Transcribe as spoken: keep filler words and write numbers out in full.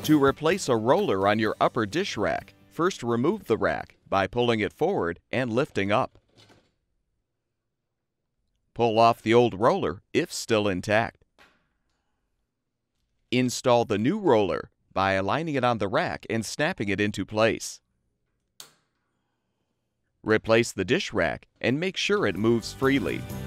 To replace a roller on your upper dish rack, first remove the rack by pulling it forward and lifting up. Pull off the old roller if still intact. Install the new roller by aligning it on the rack and snapping it into place. Replace the dish rack and make sure it moves freely.